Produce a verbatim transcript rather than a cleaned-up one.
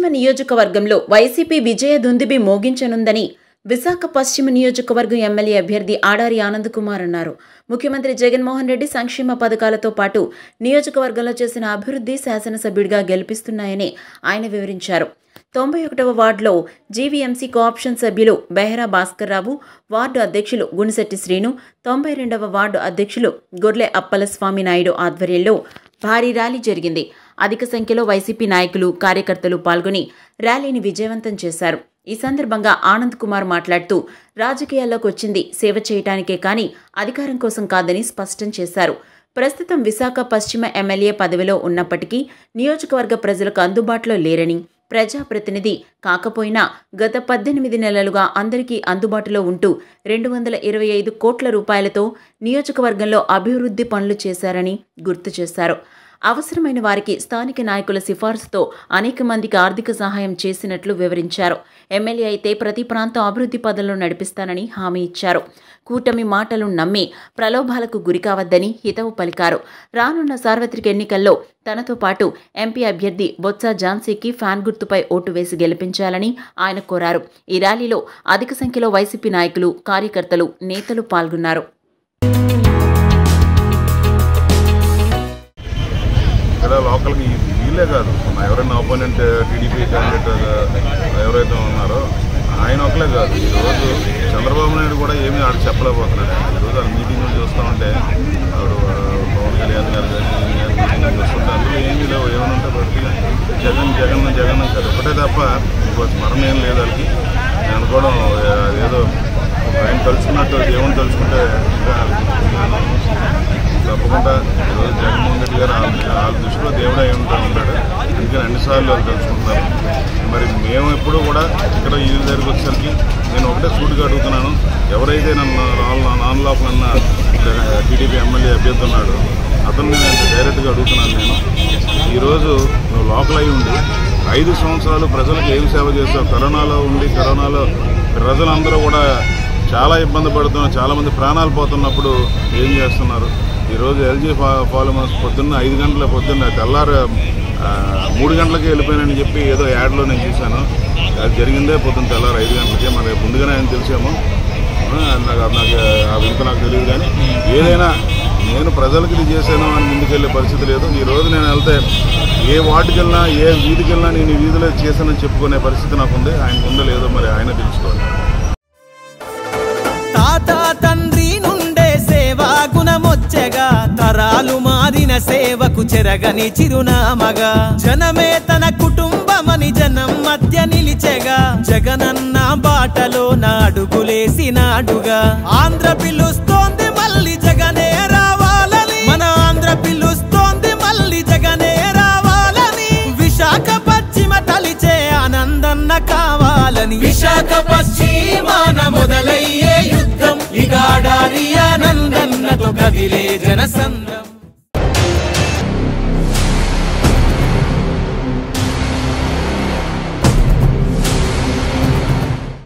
పశ్చిమ నియోజకవర్గంలో వైసీపీ విజయ దుందుబి మోగించనుందని విశాఖ పశ్చిమ నియోజకవర్గం ఎమ్మెల్యే అభ్యర్థి ఆడారి ఆనంద్ కుమార్ అన్నారు. ముఖ్యమంత్రి జగన్మోహన్ రెడ్డి సంక్షేమ పథకాలతో పాటు నియోజకవర్గంలో చేసిన అభివృద్ధి శాసనసభ్యుడిగా గెలిపిస్తున్నాయని ఆయన వివరించారు. తొంభై ఒకటవ వార్డులో జీవీఎంసీ కోఆప్షన్ సభ్యులు బెహరా భాస్కర్రావు, వార్డు అధ్యక్షులు గుణశెట్టి శ్రీను, తొంభై రెండవ వార్డు అధ్యక్షులు గొర్లె అప్పలస్వామి నాయుడు ఆధ్వర్యంలో భారీ ర్యాలీ జరిగింది. అధిక సంఖ్యలో వైసీపీ నాయకులు, కార్యకర్తలు పాల్గొని ర్యాలీని విజయవంతం చేశారు. ఈ సందర్భంగా ఆనంద్ కుమార్ మాట్లాడుతూ రాజకీయాల్లోకి వచ్చింది సేవ చేయటానికే కానీ అధికారం కోసం కాదని స్పష్టం చేశారు. ప్రస్తుతం విశాఖ పశ్చిమ ఎమ్మెల్యే పదవిలో ఉన్నప్పటికీ నియోజకవర్గ ప్రజలకు అందుబాటులో లేరని, ప్రజాప్రతినిధి కాకపోయినా గత పద్దెనిమిది నెలలుగా అందరికీ అందుబాటులో ఉంటూ రెండు వందల ఇరవై ఐదు కోట్ల రూపాయలతో నియోజకవర్గంలో అభివృద్ధి పనులు చేశారని గుర్తు చేశారు. అవసరమైన వారికి స్థానిక నాయకుల సిఫార్సుతో అనేక మందికి ఆర్థిక సహాయం చేసినట్లు వివరించారు. ఎమ్మెల్యే అయితే ప్రతి ప్రాంతం అభివృద్ధి పదంలో నడిపిస్తానని హామీ ఇచ్చారు. కూటమి మాటలు నమ్మి ప్రలోభాలకు గురికావద్దని హితవు పలికారు. రానున్న సార్వత్రిక ఎన్నికల్లో తనతో పాటు ఎంపీ అభ్యర్థి బొత్స ఝాన్సీకి ఫ్యాన్ గుర్తుపై ఓటు వేసి గెలిపించాలని ఆయన కోరారు. ఈ ర్యాలీలో అధిక సంఖ్యలో వైసీపీ నాయకులు, కార్యకర్తలు, నేతలు పాల్గొన్నారు. ఇక్కడ లోకల్కి వీళ్ళే కాదు, ఎవరైనా ఆపోనెంట్ టీడీపీ క్యాండిడేట్ ఎవరైతే ఉన్నారో ఆయన ఒకలే కాదు, ఈరోజు చంద్రబాబు నాయుడు కూడా ఏమీ ఆడు చెప్పలేకపోతున్నాడు. ఈరోజు ఆ మీటింగ్లు చూస్తూ ఉంటే ఆవిడ పవన్ కళ్యాణ్ గారు కానీ మీటింగ్ చూస్తుంటే అందులో ఏమీ లేవు. ఏమైనా ఉంటే బట్టి జగన్ జగన్ జగన్ కాదు ఒకటే తప్ప ఇంకో స్మరణ ఏం లేదు వాళ్ళకి. నేను అనుకోవడం ఏదో ఆయన తలుచుకున్నట్టు దేవుని తలుచుకుంటే తప్పకుండా ఈరోజు జగన్మోహన్ రెడ్డి గారు వాళ్ళ దృష్టిలో దేవుడు అయి ఉంటా ఉంటాడు. అందుకని అన్నిసార్లు వాళ్ళు తెలుసుకుంటున్నారు. మరి మేము ఎప్పుడు కూడా ఇక్కడ ఈ దగ్గరికి వచ్చేసరికి నేను ఒకటే సూటిగా అడుగుతున్నాను, ఎవరైతే నన్ను నాన్ లోపల అన్న టీడీపీ ఎమ్మెల్యే అభ్యర్థి ఉన్నాడు అతన్ని నేను డైరెక్ట్గా అడుగుతున్నాను. నేను ఈరోజు నువ్వు లోకల్ అయి ఉండి ఐదు సంవత్సరాలు ప్రజలకు ఏం సేవ చేస్తావు? కరోనాలో ఉండి కరోనాలో ప్రజలందరూ కూడా చాలా ఇబ్బంది పడుతున్నారు, చాలామంది ప్రాణాలు పోతున్నప్పుడు ఏం చేస్తున్నారు? ఈరోజు ఎల్జీ ఫా ఫాలోమర్స్ పొద్దున్న ఐదు గంటల పొద్దున్న తెల్లారు మూడు గంటలకి వెళ్ళిపోయానని చెప్పి ఏదో యాడ్లో నేను చూశాను. అది జరిగిందే పొద్దున్న తెల్లారు ఐదు గంటలకే. మరి ముందుగానే ఆయన తెలిసాము, నాకు నాకు ఆ వింత నాకు తెలియదు. కానీ ఏదైనా నేను ప్రజలకు ఇది చేశాను అని ముందుకెళ్ళే పరిస్థితి లేదు. ఈరోజు నేను వెళ్తే ఏ వార్డుకి వెళ్ళినా ఏ వీధికి వెళ్ళినా నేను ఈ వీధిలో చేశానని చెప్పుకునే పరిస్థితి నాకు ఉంది. ఆయనకు ఉందో లేదో మరి ఆయన తెలుసుకోవాలి. తండ్రి నుండే సేవా గుణమొచ్చగా తరాలు మారిన సేవకు చెరగని చిరునామగా జనమే తన కుటుంబమని జనం మధ్య నిలిచెగా జగనన్న బాటలో నాడుగులేసినాడుగా ఆంధ్ర పిలుస్తోంది మళ్ళీ జగనే రావాలని, మన ఆంధ్ర పిలుస్తోంది మళ్ళీ జగనే రావాలని, విశాఖ పశ్చిమ తలిచే ఆనందన్న కావాలని, విశాఖ పశ్చిమాన మొదలయ్యే యుద్ధం ఇక ఆడారి ఆనందన్నతో కదిలే జనసంద్రం.